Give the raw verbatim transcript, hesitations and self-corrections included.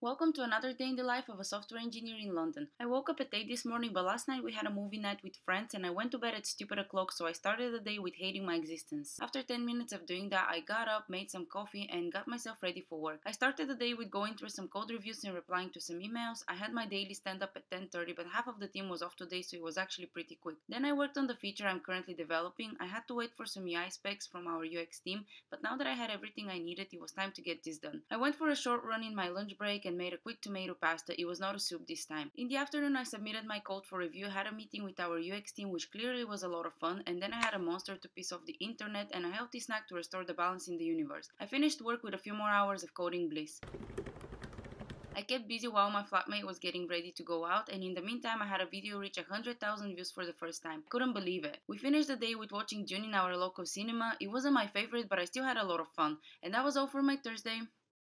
Welcome to another day in the life of a software engineer in London. I woke up at eight this morning, but last night we had a movie night with friends and I went to bed at stupid o'clock, so I started the day with hating my existence. After ten minutes of doing that, I got up, made some coffee and got myself ready for work. I started the day with going through some code reviews and replying to some emails. I had my daily stand-up at ten thirty, but half of the team was off today, so it was actually pretty quick. Then I worked on the feature I'm currently developing. I had to wait for some U I specs from our U X team, but now that I had everything I needed, it was time to get this done. I went for a short run in my lunch break and made a quick tomato pasta. It was not a soup this time. In the afternoon, I submitted my code for review, had a meeting with our U X team, which clearly was a lot of fun, and then I had a monster to piss off the internet and a healthy snack to restore the balance in the universe. I finished work with a few more hours of coding bliss. I kept busy while my flatmate was getting ready to go out, and in the meantime I had a video reach one hundred thousand views for the first time. Couldn't believe it. We finished the day with watching Dune in our local cinema. It wasn't my favorite, but I still had a lot of fun. And that was all for my Thursday.